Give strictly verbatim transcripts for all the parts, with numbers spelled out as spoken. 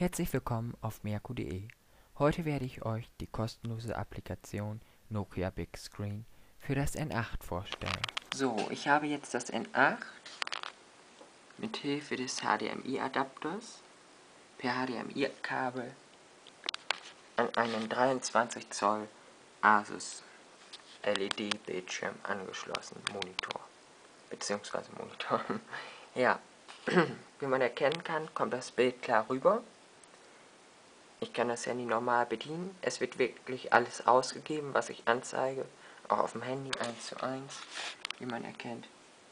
Herzlich willkommen auf merkur punkt de. Heute werde ich euch die kostenlose Applikation Nokia Big Screen für das N acht vorstellen. So, ich habe jetzt das N acht mit Hilfe des H D M I-Adapters per H D M I-Kabel an einen dreiundzwanzig Zoll Asus L E D-Bildschirm angeschlossen, Monitor, beziehungsweise Monitor. Ja, wie man erkennen kann, kommt das Bild klar rüber. Ich kann das Handy normal bedienen. Es wird wirklich alles ausgegeben, was ich anzeige. Auch auf dem Handy eins zu eins, wie man erkennt.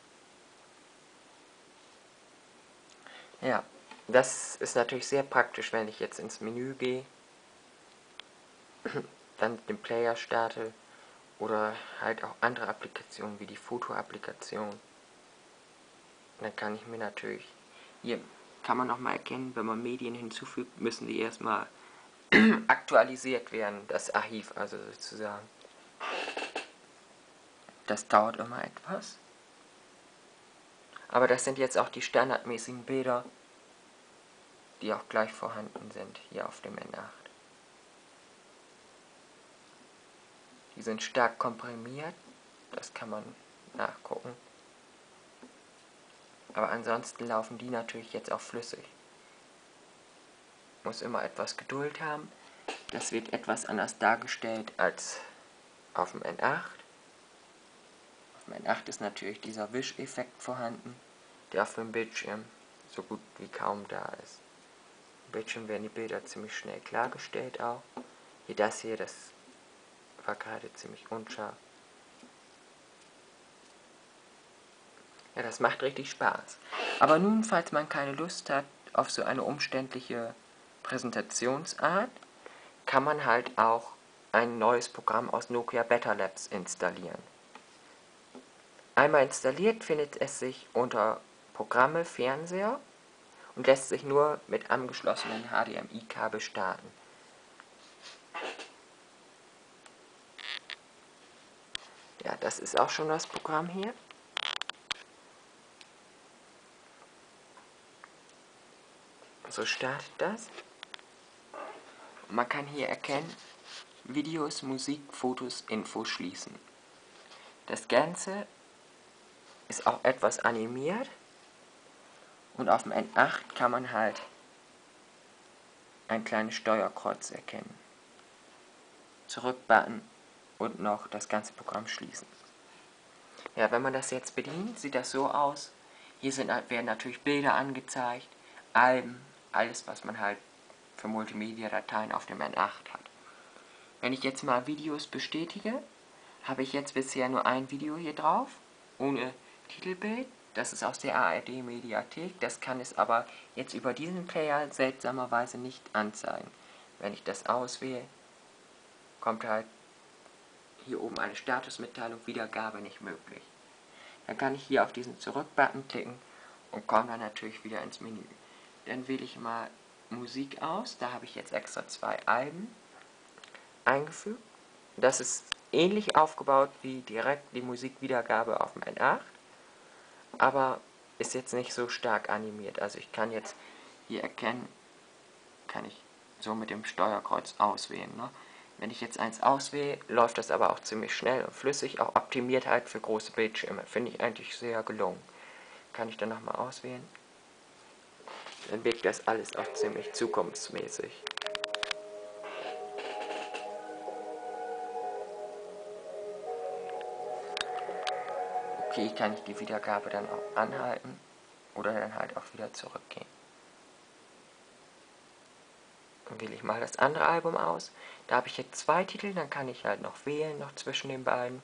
Ja, das ist natürlich sehr praktisch, wenn ich jetzt ins Menü gehe, dann den Player starte oder halt auch andere Applikationen wie die Foto-Applikation. Dann kann ich mir natürlich, hier kann man nochmal erkennen, wenn man Medien hinzufügt, müssen die erstmal aktualisiert werden, das Archiv also sozusagen. Das dauert immer etwas. Aber das sind jetzt auch die standardmäßigen Bilder, die auch gleich vorhanden sind hier auf dem N acht. Die sind stark komprimiert, das kann man nachgucken. Aber ansonsten laufen die natürlich jetzt auch flüssig. Muss immer etwas Geduld haben. Das wird etwas anders dargestellt als auf dem N acht. Auf dem N acht ist natürlich dieser Wischeffekt vorhanden, der auf dem Bildschirm so gut wie kaum da ist. Im Bildschirm werden die Bilder ziemlich schnell klargestellt auch. Hier das hier, das war gerade ziemlich unscharf. Ja, das macht richtig Spaß. Aber nun, falls man keine Lust hat auf so eine umständliche Präsentationsart, kann man halt auch ein neues Programm aus Nokia Better Labs installieren. Einmal installiert findet es sich unter Programme Fernseher und lässt sich nur mit angeschlossenem H D M I-Kabel starten. Ja, das ist auch schon das Programm hier. So startet das. Und man kann hier erkennen, Videos, Musik, Fotos, Infos schließen. Das Ganze ist auch etwas animiert. Und auf dem N acht kann man halt ein kleines Steuerkreuz erkennen. Zurück-Button und noch das ganze Programm schließen. Ja, wenn man das jetzt bedient, sieht das so aus. Hier sind, werden natürlich Bilder angezeigt, Alben, alles was man halt für Multimedia-Dateien auf dem N acht hat. Wenn ich jetzt mal Videos bestätige, habe ich jetzt bisher nur ein Video hier drauf, ohne Titelbild. Das ist aus der A R D-Mediathek, das kann es aber jetzt über diesen Player seltsamerweise nicht anzeigen. Wenn ich das auswähle, kommt halt hier oben eine Statusmitteilung, Wiedergabe nicht möglich. Dann kann ich hier auf diesen Zurück-Button klicken und komme dann natürlich wieder ins Menü. Dann wähle ich mal Musik aus, da habe ich jetzt extra zwei Alben eingefügt. Das ist ähnlich aufgebaut wie direkt die Musikwiedergabe auf dem N acht, aber ist jetzt nicht so stark animiert. Also ich kann jetzt hier erkennen, kann ich so mit dem Steuerkreuz auswählen. Ne? Wenn ich jetzt eins auswähle, läuft das aber auch ziemlich schnell und flüssig, auch optimiert halt für große Bildschirme. Finde ich eigentlich sehr gelungen. Kann ich dann nochmal auswählen. Dann wirkt das alles auch ziemlich zukunftsmäßig. Okay, kann ich die Wiedergabe dann auch anhalten oder dann halt auch wieder zurückgehen. Dann wähle ich mal das andere Album aus. Da habe ich jetzt zwei Titel, dann kann ich halt noch wählen, noch zwischen den beiden.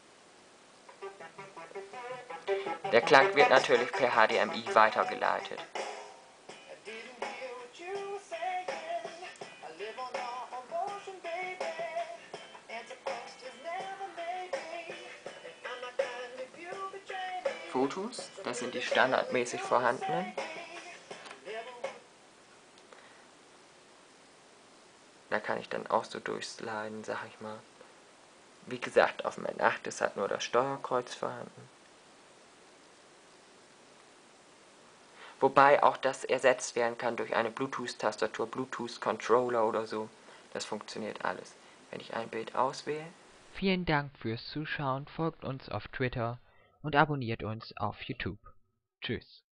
Der Klang wird natürlich per H D M I weitergeleitet. Fotos, das sind die standardmäßig vorhandenen. Da kann ich dann auch so durchsliden, sag ich mal. Wie gesagt, auf dem N acht ist halt nur das Steuerkreuz vorhanden. Wobei auch das ersetzt werden kann durch eine Bluetooth-Tastatur, Bluetooth-Controller oder so. Das funktioniert alles, wenn ich ein Bild auswähle. Vielen Dank fürs Zuschauen, folgt uns auf Twitter und abonniert uns auf YouTube. Tschüss.